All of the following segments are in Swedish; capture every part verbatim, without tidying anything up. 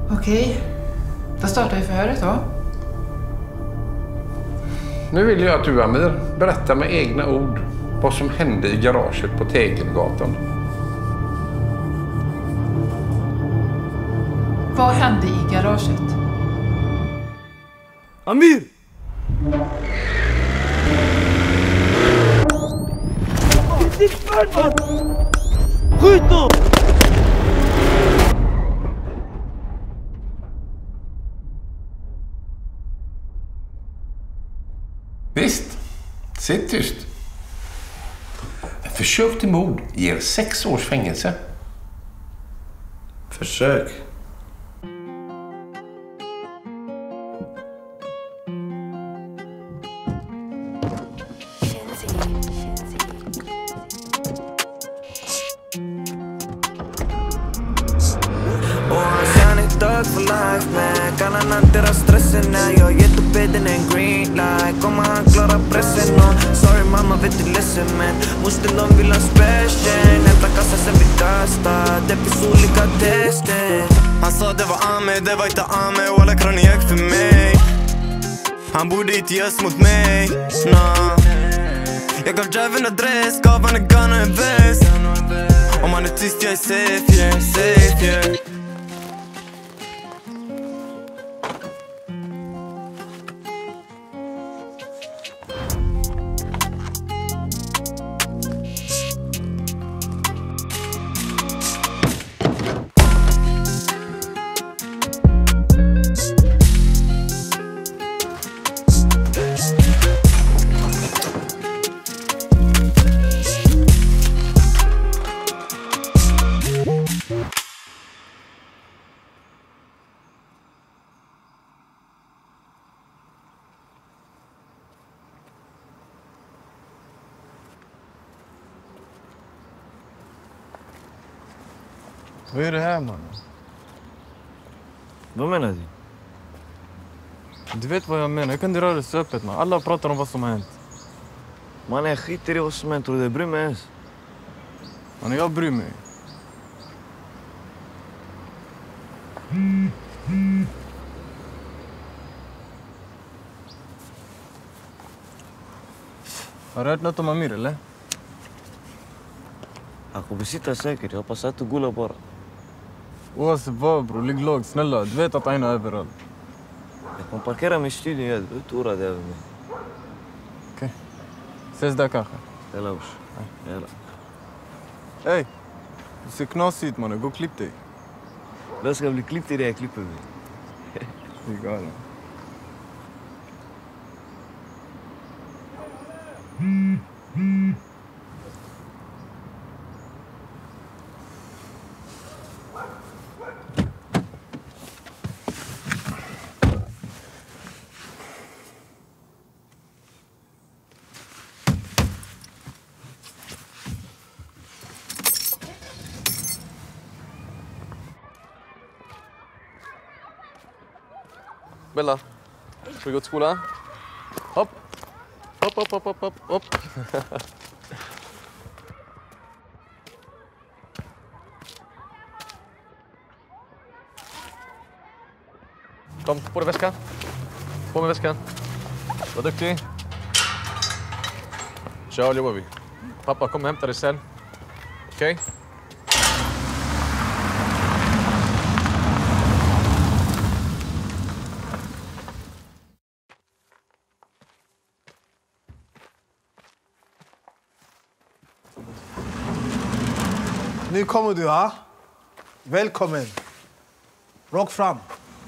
Okej, då startar vi förhöret då. Nu vill jag att du, Amir, berättar med egna ord vad som hände i garaget på Tegelgatan. Vad hände i garaget? Amir! Skjut då! Visst, sitt tyst. Försök till mord ger sex års fängelse. Försök. Dog for life, man. Kan han hantera stressen när jag gett upp beden en green light? Kommer han klara pressen? No? Sorry mamma, vet du ledsen men måste någon vill ha special. Hämta kassan sen vi kastar. Det finns olika tester. Han sa det var Ahmed, det var inte Ahmed. Walla kraniak för mig. Han borde inte görs mot mig. Nah. Jag gav driven adress, gav han en gun och en väst. Om han är tyst jag är safe, yeah, safe, yeah. Vad är det här, man? Vad menar du? Du vet vad jag menar. Jag kan inte röra det så öppet, man. Alla pratar om vad som har hänt. Man, jag skiter i vad som hänt, tror du det bryr mig ens? Man, jag bryr mig. Har du hört något om Amir, eller? Han kommer sitta säkert. Jag hoppas att du gullar bara. Oavsett vad, bror. Ligg lågt, snälla. Du vet att han är överallt. Jag kommer parkera min studio, jag är inte oroad över mig. Okej. Ses där kanske. Jalla, usch. Jalla. Hej! Du ser knasig ut, mannen. Gå och klipp dig. Vem ska bli klippt i det jag klipper mig? Det är galet. Bella, ska vi gå till skolan? Hopp! Hopp, hopp, hopp, hopp, hopp, hopp. Kom, på dig väskan. På med väskan. Var duktig. Kör, jobbar vi. Pappa, kom och hämta dig sen. Okej? Okay? Nu kommer du, ha? Välkommen. Rakt fram.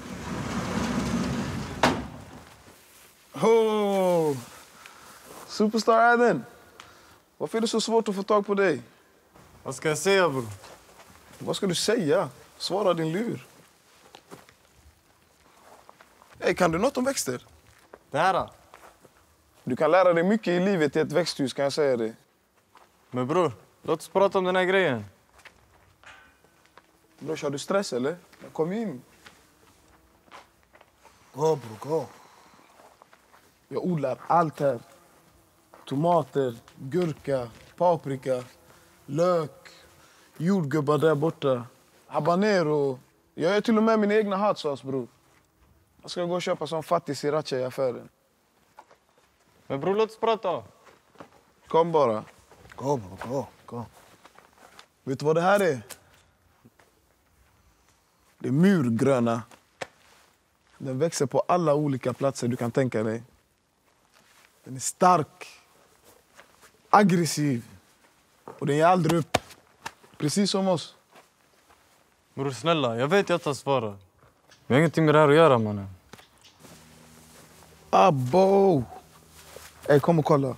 Oh. Superstar Aden. Varför är det så svårt att få tag på dig? Vad ska jag säga, bror? Vad ska du säga? Svara din lur. Hey, kan du något om växter? Det här då? Du kan lära dig mycket i livet i ett växthus, kan jag säga det. Men bror, låt oss prata om den här grejen. Bror, har du stress eller? Kom in. Gå, bror, gå. Jag odlar allt här. Tomater, gurka, paprika, lök, jordgubbar där borta. Habanero. Jag gör till och med min egna hotsauce, bror. Jag ska gå och köpa som fattig sriracha i affären. Men bror, låt oss prata. Kom bara. Gå, bror, gå, gå. Vet du vad det här är? Det är murgröna. Den växer på alla olika platser du kan tänka dig. Den är stark, aggressiv och den ger aldrig upp. Precis som oss. Bror, snälla, jag vet jag tar svara. Vi har ingenting med det här att göra, mannen. Abo! Ey, kom och kolla.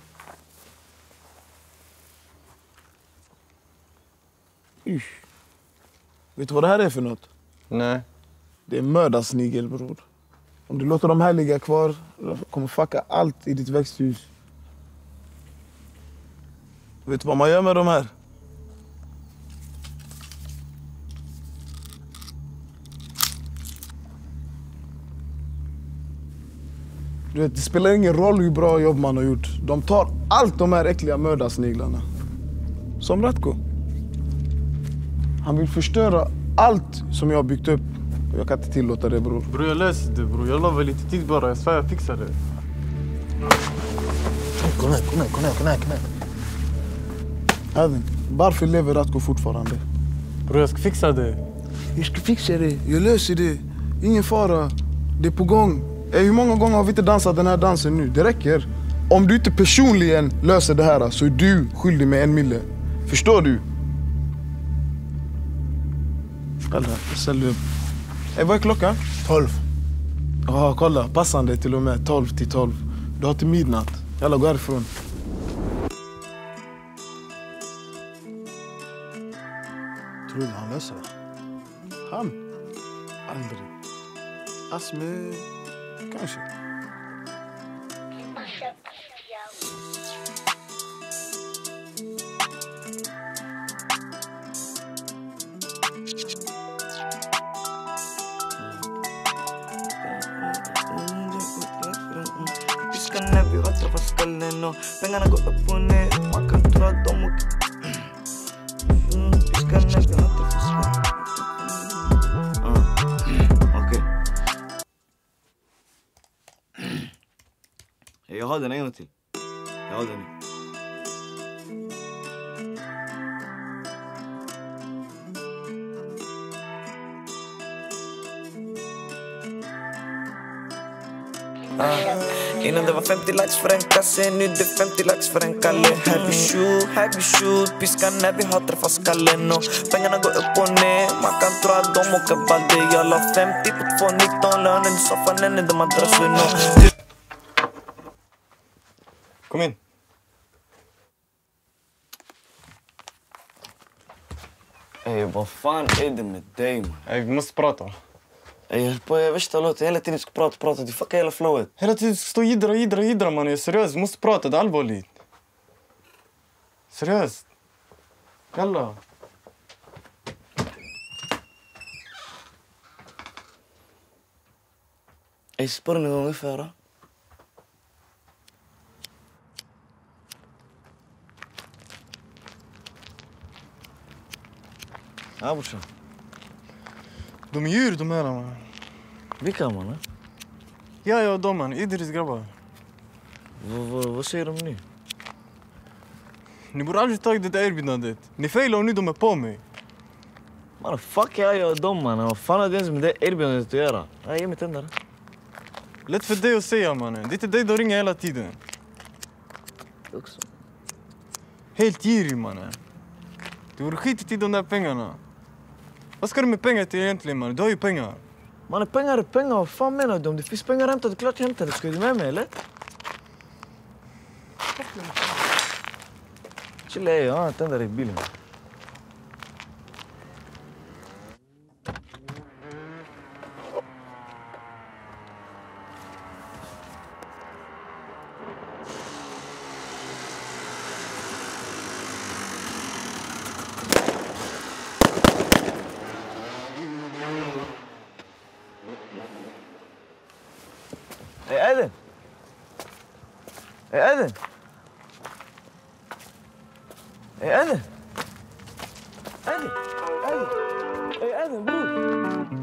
Ish. Vet du vad det här är för något? Nej. Det är mördarsnigel, bror. Om du låter de här ligga kvar, de kommer fucka allt i ditt växthus. Vet du vad man gör med de här? Du vet, det spelar ingen roll hur bra jobb man har gjort. De tar allt de här äckliga mördarsniglarna. Som Ratko. Han vill förstöra allt som jag har byggt upp. Jag kan inte tillåta det, bror. Bror, jag löser det, bror. Jag lovar lite tid bara. Jag svär, jag fixar det. Kom här, kom här, kom här, kom här, kom här. Även, varför lever Ratko fortfarande? Bror, jag ska fixa det. Jag ska fixa det. Jag löser det. Ingen fara. Det är på gång. Hur många gånger har vi inte dansat den här dansen nu? Det räcker. Om du inte personligen löser det här så är du skyldig med en mille. Förstår du? Kolla, jag ställer upp. Hey, vad är klockan? Tolv. Ja, oh, kolla. Passande till och med. Tolv till tolv. Du har till midnatt. Jalla, gå härifrån. Tror du han löser? Han? Aldrig. Asme... Kanske. Piskan när vi har träffat skallen och pengarna går upp och ner. Man kan tro att de åker. Piskan när vi har träffat skallen. Jag har den en gång till. Jag har den. Ah. Innan det var femtio lax för en kasse, nu det är femtio lax för en kalle. Happy shoot, happy shoot, piskan när vi har träffat skallen och pengarna går upp och ner. Man kan tro att de åker balde. Jag la femtio på två nitton, lönen i soffan än är madrassen och... Kom in. Ey, vad fan är det med dig, man? Ey, vi måste prata. Ey, jag höll på jag värsta låten. Hela tiden ska prata, prata. Du fuckar hela flowet. Hela tiden ska stå och jiddra, jiddra, jiddra, man. Jag är seriös. Vi måste prata. Det är allvarligt. Seriöst. Jalla. Ey, spår en gång ungefär, då. Ja, brorsan. De är djur, de här, man. Vilka, man? Ja, ja, de, man. Idris grabbar. Vad säger de nu? Ni borde aldrig tagit det där erbjudandet. Ni failar och nu de är på mig. Man, fuck jag, jag och dem, man. Vad fan har det ens med det erbjudandet att göra? Nej, ge mig tändare. Lätt för dig att säga, mannen. Det är inte dig de ringer hela tiden. Också. Helt girig, mannen. Du borde skita i de där pengarna. Vad ska du med pengar till egentligen, man? Du har ju pengar. Man, pengar är pengar. Vad fan menar du? Om det finns pengar hämtade, klart jag hämtar det. Ska du med mig, eller? Chilla, jag har en tändare i bilen. Hey, Eden! Hey, Eden! Hey, Eden! Eden! Eden! Hey, Eden, broer!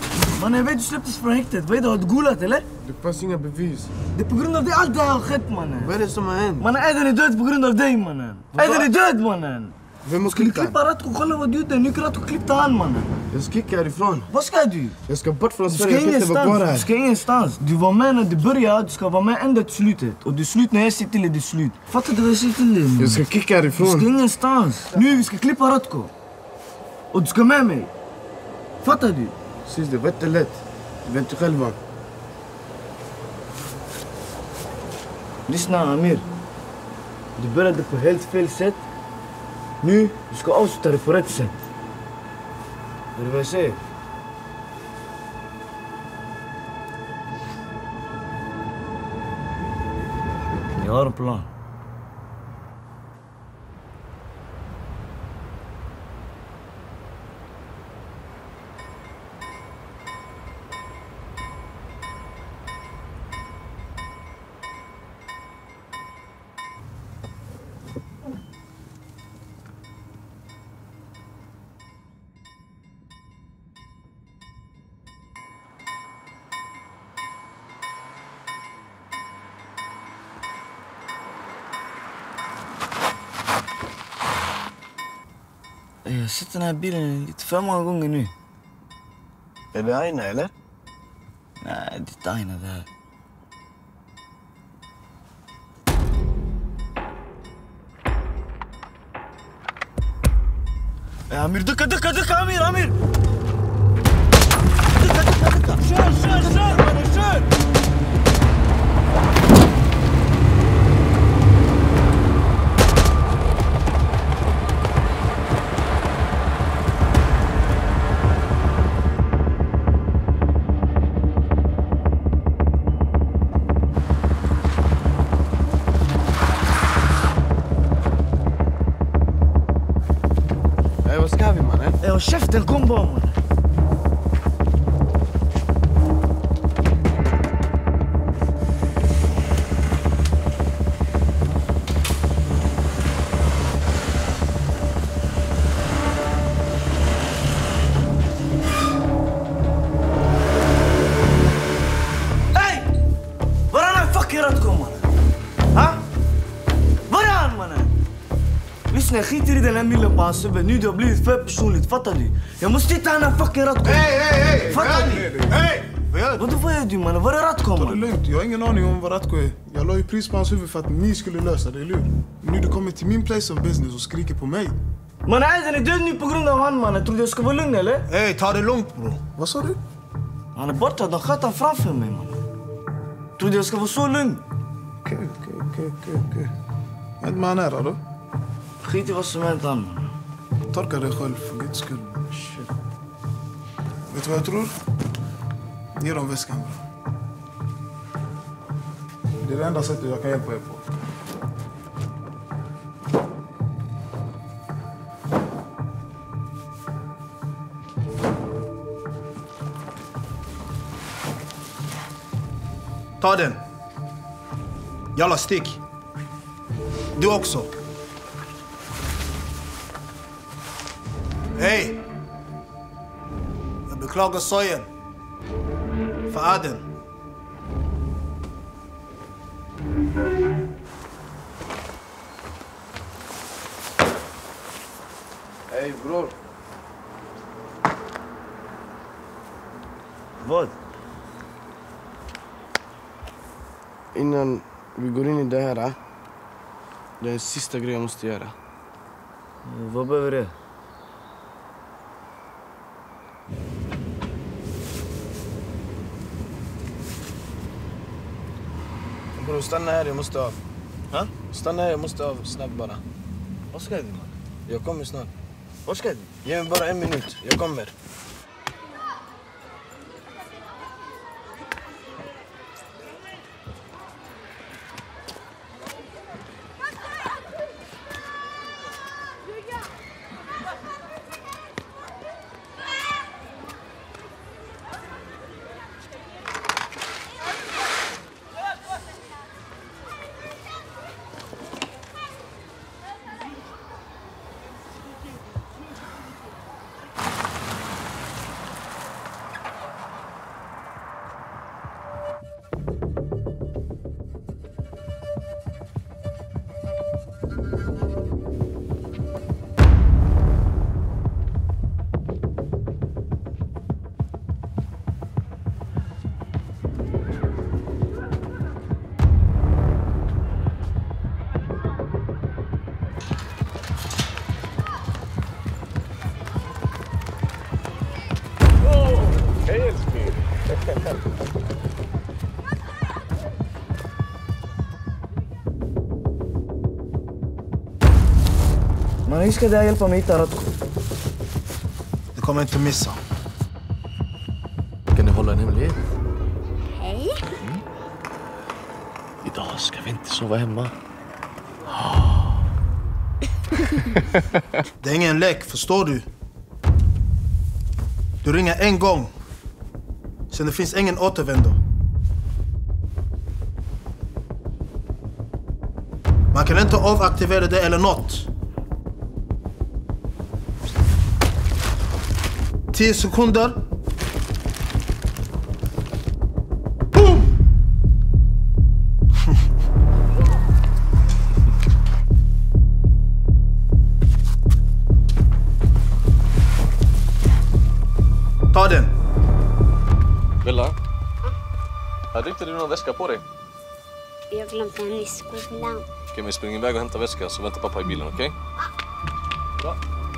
Man, jag vet du släpptes från häktet. Vad är det? Har du golat eller? Det fanns inga bevis. Det är på grund av det allt det här har skett mannen. Vad är det som har hänt? Mannen, Aiden är död på grund av dig mannen. Aiden är död mannen. Vem har Ska du klippt klippa Ratko? Kolla vad du gjorde. Nu kan Ratko klippa han mannen. Jag ska kicka härifrån. Vad ska du? Jag ska bort från Du Sverige. ska Jag kan inte vara kvar ingenstans. här. Du ska ingenstans. Du var med när du började. Du ska vara med ända till slutet. Och det är slut när jag säger till dig, det är slut. Fattar du vad jag säger till dig? Jag ska kicka härifrån. Du ska ingenstans. Nu vi ska klippa Ratko. Och du ska med mig. Fattar du? Precis, det var inte lätt. Du vet ju själva. Lyssna Amir. Du började på helt fel sätt. Nu du ska avsluta det på rätt sätt. Är det vad jag säger? Jag har en plan. Jag har sett den här bilen lite för många gånger nu. Är det Aina eller? Nej, det är inte Aina det här. Ja, Amir, ducka, ducka, ducka, Amir, Amir! Ducka, ducka, ducka! Kör, kör, kör, mannen, kör! Vad ska vi mannen? Ja, käften, kom bara mannen. Hej! Var är den här fucking Ratko mannen? Ha? Var är han mannen? Lyssna, jag skiter i den här millen på hans huvud. Nu det har blivit för personligt, fattar du? Jag måste hitta den här fucking Ratko. Hej, hej, hej! Fattar du? Hej! Vad gör du? Vadå, vad gör du mannen? Var är Ratko Ta det mannen? lugnt, jag har ingen aning om vad Ratko är. Jag la ju pris på hans huvud för att ni skulle lösa det, eller hur? Nu du kommer till min place of business och skriker på mig. Man, Aiden är död nu på grund av han mannen. Tror du jag ska vara lugn eller? Hej, ta det lugnt bro. Vad sa du? Han är borta, de sköt han framför mig mannen. Tror du jag ska vara så lugn? Okej, okej, okej, okej, okej. Vad är han nära då? Skit i vad som hänt han. Torka dig själv för guds skull. Shit. Vet du vad jag tror? Ge dem väskan bro. Det är det enda sättet jag kan hjälpa er på. Ta den. Jalla, stick. Du också. Hej! Jag beklagar sorgen. För Aden. Hej bror. Vad? Innan vi går in i det här, det är en sista grej jag måste göra. Vad behöver det? Bror, stanna här, jag måste av. Ha? Stanna här, jag måste av snabbt bara. Vad ska du man? Jag kommer snart. Vad ska du? Ge mig bara en minut, jag kommer. Men hur ska det hjälpa mig hitta Radko? Du kommer inte missa. Kan ni hålla en hemlighet? Hej. Mm. Idag ska vi inte sova hemma. Det är ingen lek, förstår du? Du ringer en gång. Sen det finns ingen återvändo. Man kan inte avaktivera det eller något. Tio sekunder. Boom! Ta den. Bella? Hade inte du någon väska på dig? Jag glömde en i skolan. Okej, vi springer iväg och hämtar väskan så väntar pappa i bilen, okej? Okay? Bra.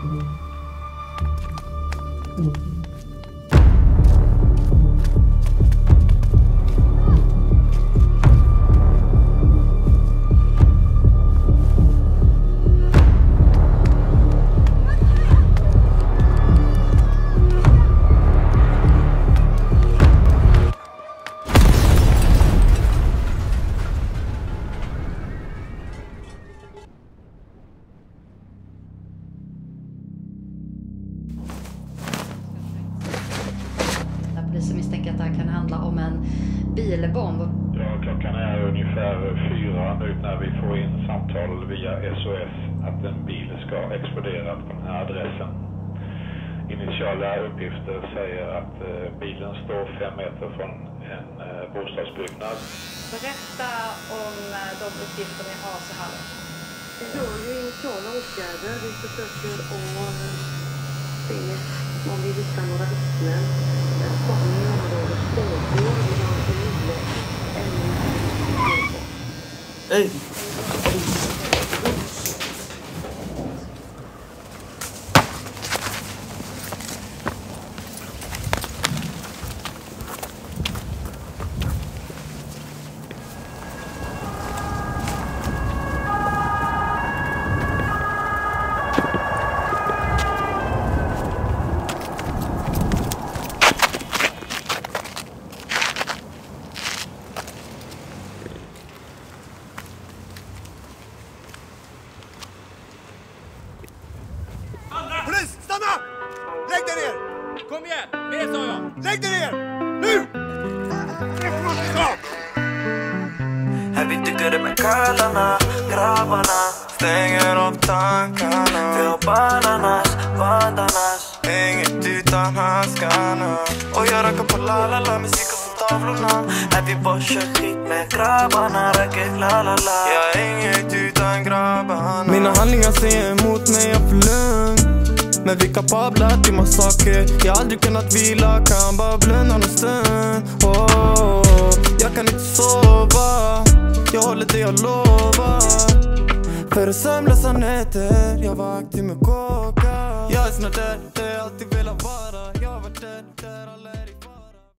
Polisen misstänker att det här kan handla om en bilbomb. Ja, klockan är ungefär fyra nu när vi får in samtal via S O S att en bil ska explodera på den här adressen. Initiala uppgifter säger att bilen står fem meter från en bostadsbyggnad. Berätta om de uppgifter ni har så här. Vi gör ju initiala åtgärder. Vi försöker att se om vi hittar några vittnen. Spaning området pågår. Vi har en nio Hej! Polis, stanna! Lägg dig ner! Kom igen, ner sa jag! Lägg dig ner! Nu! Här vi tycker det med kallarna, grabbarna. Stänger av tankarna. Vi har bananas, bandanas. Inget utan handskarna. Och jag rackar på lalala, musiken från tavlorna. Här vi bara kör skit med grabbarna. Racket lalala. Jag är inget utan grabbarna. Mina handlingar säger emot mig, jag är för lugn. Men vi kapabla till massaker. Jag har aldrig kunnat vila, kan bara blunda en stund. oh, Jag kan inte sova. Jag håller det jag lovar. För sömnlösa nätter. Jag var aktiv med kåka. Jag är snart där, där jag alltid velat vara. Jag har varit där, där alla